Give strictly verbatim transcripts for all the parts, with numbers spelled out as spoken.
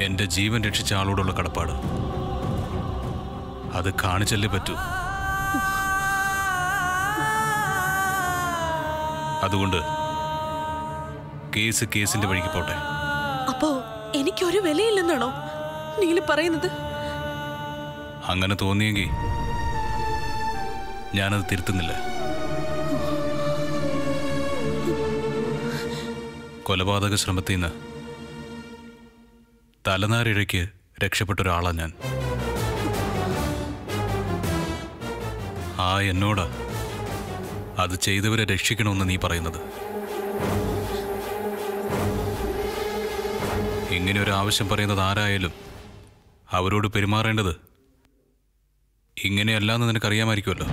എന്റെ ജീവൻ രക്ഷിച്ച ആളോടുള്ള കടപ്പാട് അത് കാണിച്ചല്ലേ പറ്റൂ. അതുകൊണ്ട് കേസ് കേസിന്റെ വഴിക്ക് പോട്ടെ. അപ്പോ എനിക്കൊരു വിലയില്ലെന്നാണോ നീല് പറയുന്നത്? അങ്ങനെ തോന്നിയെങ്കിൽ ഞാനത് തിരുത്തുന്നില്ല. കൊലപാതക ശ്രമത്തിൽ നിന്ന് തലനാരിഴയ്ക്ക് രക്ഷപ്പെട്ട ഒരാളാ ഞാൻ. ആ എന്നോടാ അത് ചെയ്തവരെ രക്ഷിക്കണമെന്ന് നീ പറയുന്നത്. ഇങ്ങനെ ഒരു ആവശ്യം പറയുന്നത് ആരായാലും അവരോട് പെരുമാറേണ്ടത് ഇങ്ങനെയല്ലാന്ന് നിനക്കറിയാമായിരിക്കുമല്ലോ.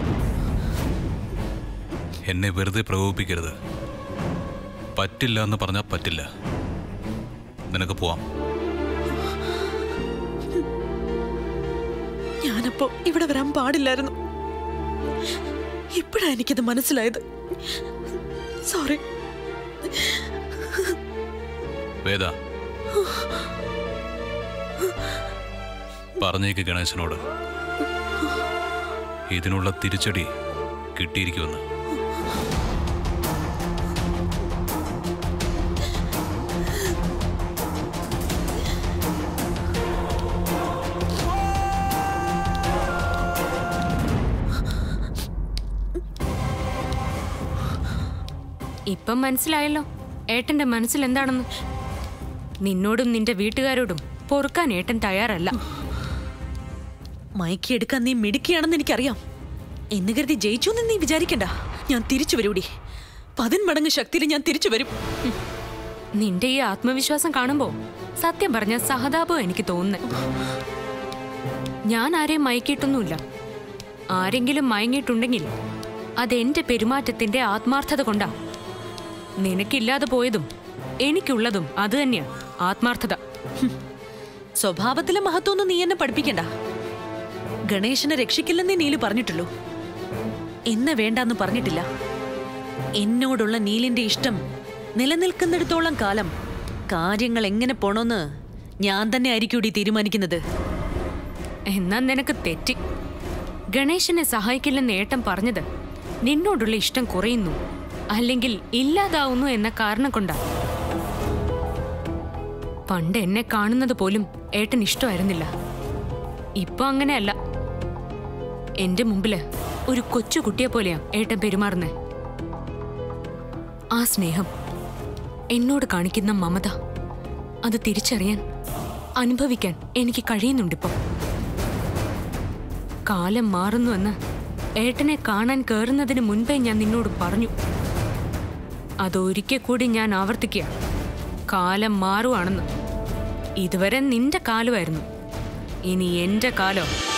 എന്നെ വെറുതെ പ്രകോപിപ്പിക്കരുത്. പറ്റില്ല എന്ന് പറഞ്ഞാൽ പറ്റില്ല. നിനക്ക് പോവാം. ഞാനപ്പോ ഇവിടെ വരാൻ പാടില്ലായിരുന്നു. ഇപ്പോഴാ എനിക്കത് മനസ്സിലായത്. സോറി. വേദ, പറഞ്ഞേക്ക് ഗണേശനോട് ഇതിനുള്ള തിരിച്ചടി കിട്ടിയിരിക്കുമെന്ന്. ഇപ്പം മനസ്സിലായല്ലോ ഏട്ടന്റെ മനസ്സിൽ എന്താണെന്ന്. നിന്നോടും നിന്റെ വീട്ടുകാരോടും പൊറുക്കാൻ ഏട്ടൻ തയ്യാറല്ല. മയക്കിയെടുക്കാൻ നീ മിടുക്കിയാണെന്ന് എനിക്കറിയാം. എന്ന് കരുതി ജയിച്ചു എന്ന് നീ വിചാരിക്കണ്ട. ഞാൻ തിരിച്ചു വരൂടി. പതിന്മടങ്ങ് ശക്തിയിൽ ഞാൻ തിരിച്ചു വരും. നിന്റെ ഈ ആത്മവിശ്വാസം കാണുമ്പോ സത്യം പറഞ്ഞ സഹതാപം എനിക്ക് തോന്നുന്നു. ഞാൻ ആരെയും മയക്കിയിട്ടൊന്നുമില്ല. ആരെങ്കിലും മയങ്ങിയിട്ടുണ്ടെങ്കിൽ അതെന്റെ പെരുമാറ്റത്തിന്റെ ആത്മാർത്ഥത കൊണ്ടാ. നിനക്കില്ലാതെ പോയതും എനിക്കുള്ളതും അത് തന്നെയാ, ആത്മാർത്ഥത. സ്വഭാവത്തിലെ മഹത്വമൊന്നും നീ എന്നെ പഠിപ്പിക്കണ്ട. ഗണേശനെ രക്ഷിക്കില്ലെന്നേ നീല് പറഞ്ഞിട്ടുള്ളൂ. എന്നെ വേണ്ടാന്ന് പറഞ്ഞിട്ടില്ല. എന്നോടുള്ള നീലിന്റെ ഇഷ്ടം നിലനിൽക്കുന്നിടത്തോളം കാലം കാര്യങ്ങൾ എങ്ങനെ പോണോന്ന് ഞാൻ തന്നെ ആയിരിക്കൂടി തീരുമാനിക്കുന്നത്. എന്നാ നിനക്ക് തെറ്റി. ഗണേശനെ സഹായിക്കില്ലെന്ന് ഏട്ടൻ പറഞ്ഞത് നിന്നോടുള്ള ഇഷ്ടം കുറയുന്നു അല്ലെങ്കിൽ ഇല്ലാതാവുന്നു എന്ന കാരണം കൊണ്ടാ. പണ്ട് എന്നെ കാണുന്നത് പോലും ഏട്ടൻ ഇഷ്ടമായിരുന്നില്ല. ഇപ്പൊ അങ്ങനെയല്ല. എന്റെ മുമ്പില് ഒരു കൊച്ചു കുട്ടിയെ പോലെയാ ഏട്ടൻ പെരുമാറുന്നേ. ആ സ്നേഹം, എന്നോട് കാണിക്കുന്ന മമത, അത് തിരിച്ചറിയാൻ, അനുഭവിക്കാൻ എനിക്ക് കഴിയുന്നുണ്ടിപ്പോ. കാലം മാറുന്നുവെന്ന് ഏട്ടനെ കാണാൻ കയറുന്നതിന് മുൻപേ ഞാൻ നിന്നോട് പറഞ്ഞു. അതൊരിക്കൽ കൂടി ഞാൻ ആവർത്തിക്കുക, കാലം മാറുവാണെന്ന്. ഇതുവരെ നിന്റെ കാലമായിരുന്നു, ഇനി എന്റെ കാലം.